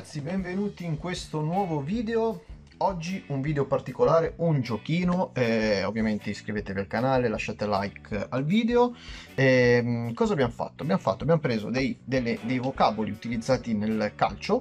ragazzi, benvenuti in questo nuovo video. Oggi un video particolare, un giochino, ovviamente iscrivetevi al canale, lasciate like al video. Cosa abbiamo fatto? Abbiamo preso dei vocaboli utilizzati nel calcio.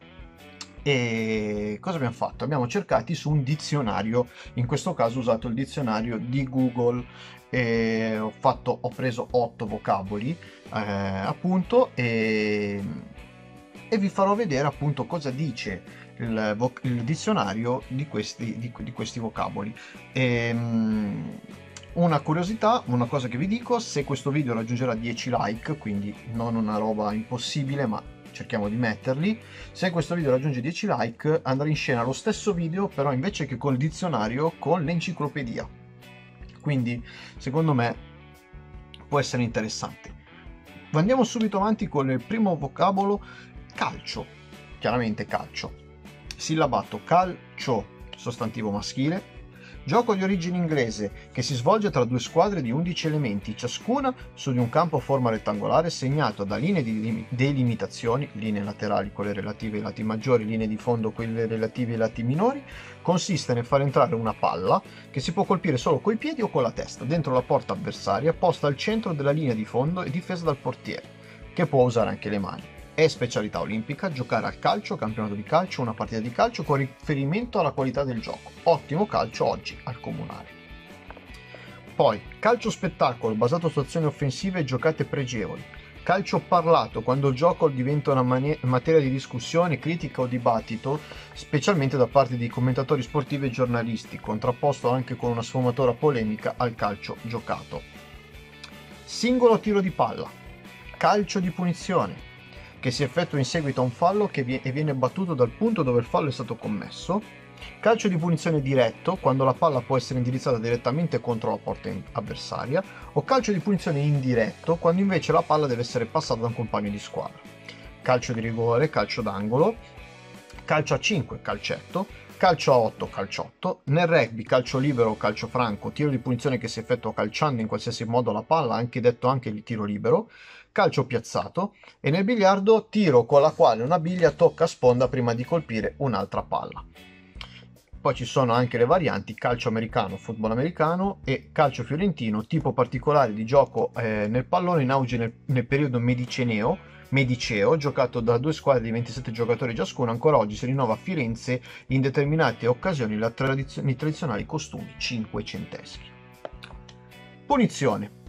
E cosa abbiamo fatto? Abbiamo cercati su un dizionario, in questo caso ho usato il dizionario di Google. Ho preso 8 vocaboli appunto e vi farò vedere appunto cosa dice il dizionario di questi vocaboli. Una curiosità, una cosa che vi dico: se questo video raggiungerà 10 like, quindi non una roba impossibile, ma cerchiamo di metterli, se questo video raggiunge 10 like andrà in scena lo stesso video, però invece che col dizionario, con l'enciclopedia. Quindi secondo me può essere interessante. Andiamo subito avanti con il primo vocabolo: calcio. Chiaramente calcio, sillabato calcio, sostantivo maschile. Gioco di origine inglese che si svolge tra due squadre di 11 elementi, ciascuna su di un campo a forma rettangolare segnato da linee di delimitazioni, linee laterali con le relative ai lati maggiori, linee di fondo con le relative ai lati minori. Consiste nel far entrare una palla che si può colpire solo coi piedi o con la testa dentro la porta avversaria, posta al centro della linea di fondo e difesa dal portiere, che può usare anche le mani. È specialità olimpica giocare al calcio, campionato di calcio, una partita di calcio con riferimento alla qualità del gioco. Ottimo calcio oggi al comunale. Poi calcio spettacolo basato su azioni offensive e giocate pregevoli. Calcio parlato, quando il gioco diventa una materia di discussione, critica o dibattito, specialmente da parte di commentatori sportivi e giornalisti, contrapposto anche con una sfumatura polemica al calcio giocato. Singolo tiro di palla. Calcio di punizione, che si effettua in seguito a un fallo e viene battuto dal punto dove il fallo è stato commesso. Calcio di punizione diretto, quando la palla può essere indirizzata direttamente contro la porta avversaria, o calcio di punizione indiretto, quando invece la palla deve essere passata da un compagno di squadra. Calcio di rigore, calcio d'angolo, calcio a 5, calcetto, calcio a 8, calciotto. Nel rugby calcio libero o calcio franco, tiro di punizione che si effettua calciando in qualsiasi modo la palla, anche detto anche di tiro libero. Calcio piazzato. E nel biliardo tiro con la quale una biglia tocca sponda prima di colpire un'altra palla. Poi ci sono anche le varianti calcio americano, football americano, e calcio fiorentino, tipo particolare di gioco nel pallone, in auge nel periodo mediceo, giocato da due squadre di 27 giocatori ciascuno. Ancora oggi si rinnova a Firenze in determinate occasioni i tradizionali costumi cinquecenteschi. Punizione.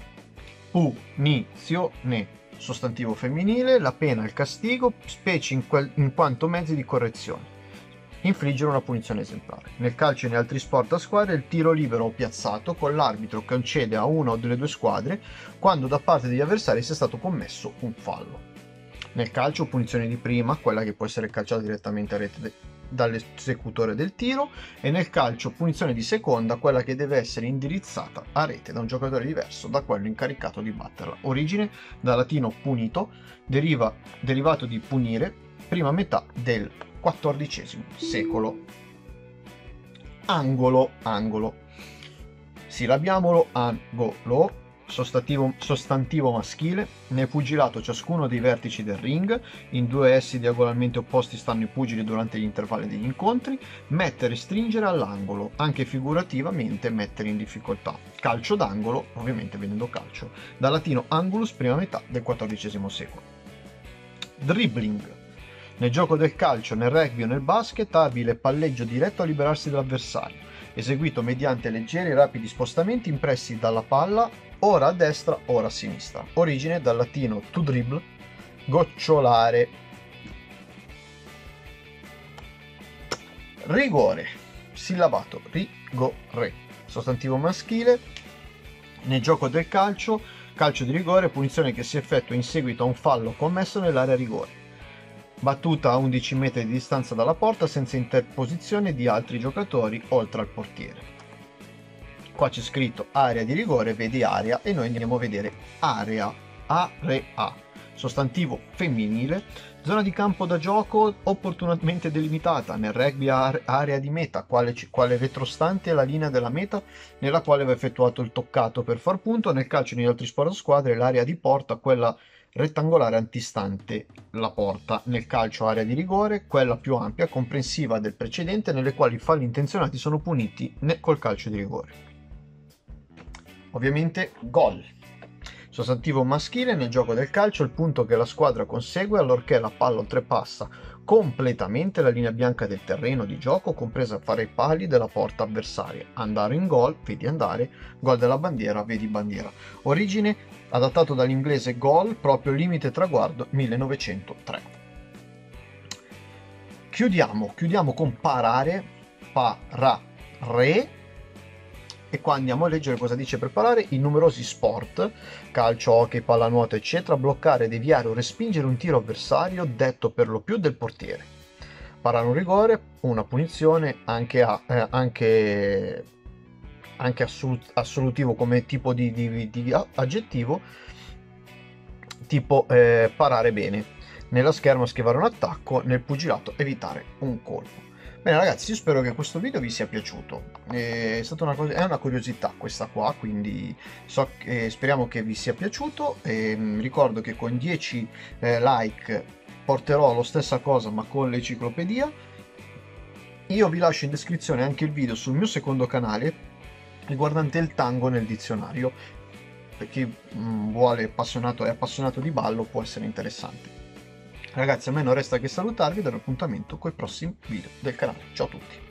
Punizione, sostantivo femminile, la pena, il castigo, specie in quanto mezzi di correzione. Infliggere una punizione esemplare. Nel calcio e in altri sport a squadre il tiro libero o piazzato, con l'arbitro che concede a una o delle due squadre quando da parte degli avversari sia stato commesso un fallo. Nel calcio punizione di prima, quella che può essere calciata direttamente a rete dall'esecutore del tiro, e nel calcio punizione di seconda, quella che deve essere indirizzata a rete da un giocatore diverso da quello incaricato di batterla. Origine dal latino punito, derivato di punire, prima metà del XIV secolo. Angolo, sillabiamolo, angolo, sostantivo maschile. Nel pugilato ciascuno dei vertici del ring, in due essi diagonalmente opposti stanno i pugili durante gli intervalli degli incontri. Mettere, stringere all'angolo, anche figurativamente mettere in difficoltà. Calcio d'angolo, ovviamente venendo calcio, dal latino angulus, prima metà del XIV secolo. Dribbling. Nel gioco del calcio, nel rugby o nel basket, abile palleggio diretto a liberarsi dall'avversario, eseguito mediante leggeri e rapidi spostamenti impressi dalla palla ora a destra ora a sinistra. Origine dal latino to dribble, gocciolare. Rigore, sillabato rigore, sostantivo maschile. Nel gioco del calcio, calcio di rigore, punizione che si effettua in seguito a un fallo commesso nell'area rigore, battuta a 11 metri di distanza dalla porta senza interposizione di altri giocatori oltre al portiere. Qua c'è scritto area di rigore, vedi area, e noi andiamo a vedere area, sostantivo femminile, zona di campo da gioco opportunamente delimitata. Nel rugby area di meta, quale retrostante alla linea della meta nella quale va effettuato il toccato per far punto. Nel calcio e negli altri sport a squadre l'area di porta, quella rettangolare antistante la porta. Nel calcio area di rigore, quella più ampia, comprensiva del precedente, nelle quali i falli intenzionati sono puniti col calcio di rigore. Ovviamente gol. Sostantivo maschile nel gioco del calcio, il punto che la squadra consegue allorché la palla oltrepassa completamente la linea bianca del terreno di gioco, compresa fra i pali della porta avversaria. Andare in gol, vedi andare, gol della bandiera, vedi bandiera. Origine adattato dall'inglese goal, proprio limite traguardo 1903. Chiudiamo con parare, parare. E qua andiamo a leggere cosa dice per parare. In numerosi sport, calcio, hockey, pallanuoto eccetera, bloccare, deviare o respingere un tiro avversario detto per lo più del portiere. Parare un rigore, una punizione, anche assolutivo come tipo di aggettivo, tipo parare bene. Nella scherma schivare un attacco, nel pugilato evitare un colpo. Bene ragazzi, io spero che questo video vi sia piaciuto, è una curiosità questa qua, quindi speriamo che vi sia piaciuto. Ricordo che con 10 like porterò la stessa cosa ma con l'enciclopedia. Io vi lascio in descrizione anche il video sul mio secondo canale riguardante il tango nel dizionario, per chi è appassionato di ballo può essere interessante. Ragazzi, a me non resta che salutarvi e dare appuntamento con i prossimi video del canale. Ciao a tutti!